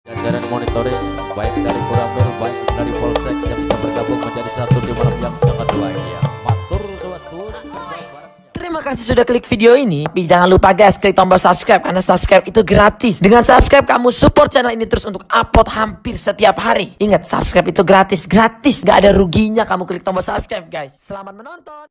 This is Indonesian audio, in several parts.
Jajaran monitoring baik dari Koramil baik dari Polsek yang sudah bergabung menjadi satu di malam yang sangat bahagia. Matur suwun. Terima kasih sudah klik video ini. Tapi jangan lupa guys, klik tombol subscribe karena subscribe itu gratis. Dengan subscribe kamu support channel ini terus untuk upload hampir setiap hari. Ingat, subscribe itu gratis, gak ada ruginya kamu klik tombol subscribe guys. Selamat menonton.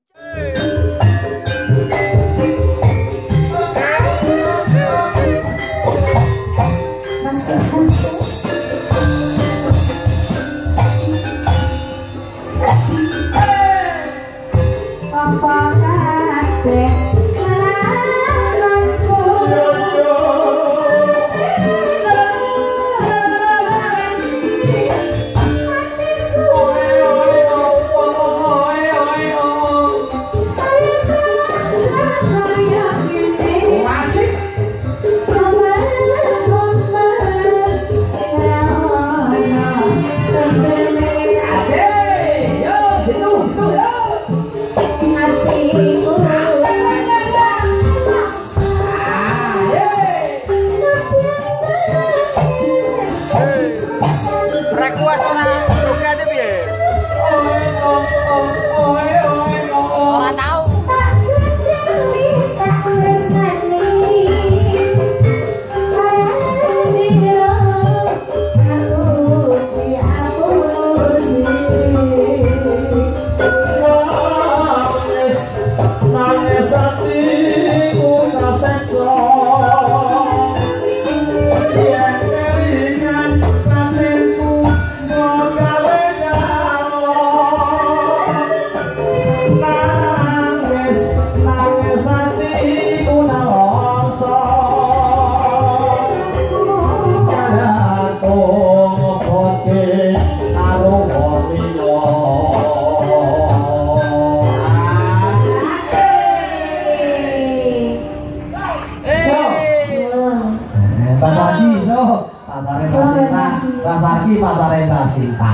Pasarki pasare Basita.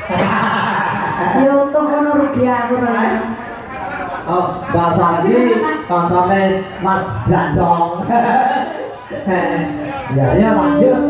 Yo untuk ono rugi aku ora. Oh, Basarki kontone Mas Brandong. Ya lanjut.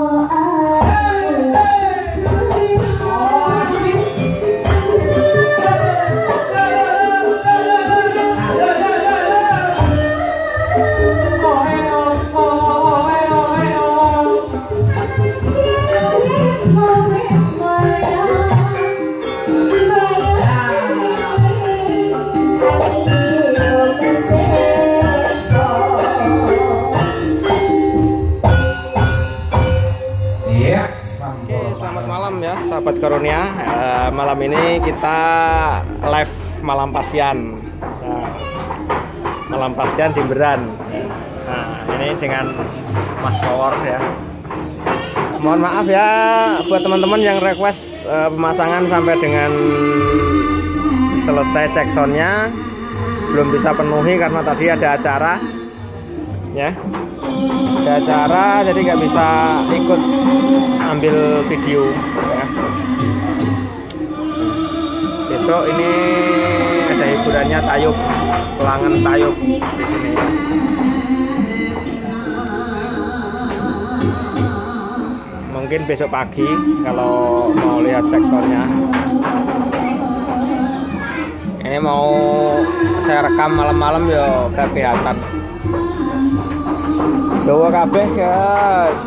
Selamat malam ya sahabat Karunia. Malam ini kita live malam pasian. Malam pasian di Beran. Nah, ini dengan Mas Power ya. Mohon maaf ya buat teman-teman yang request pemasangan sampai dengan selesai cek soundnya belum bisa penuhi karena tadi ada acara ya. Ada acara jadi nggak bisa ikut ambil video ya. Besok ini ada hiburannya tayub, pelangan tayub di sini ya. Mungkin besok pagi kalau mau lihat sektornya. Ini mau saya rekam malam-malam ya kelihatan. Jawa kabeh guys.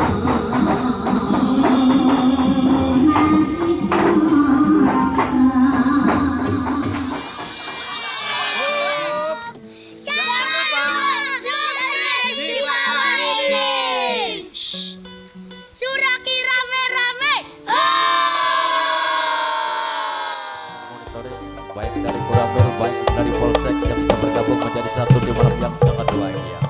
Suraki rame-rame. Monitoring baik dari Koramil baik dari Polsek yang sudah bergabung menjadi satu di malam yang sangat bahagia.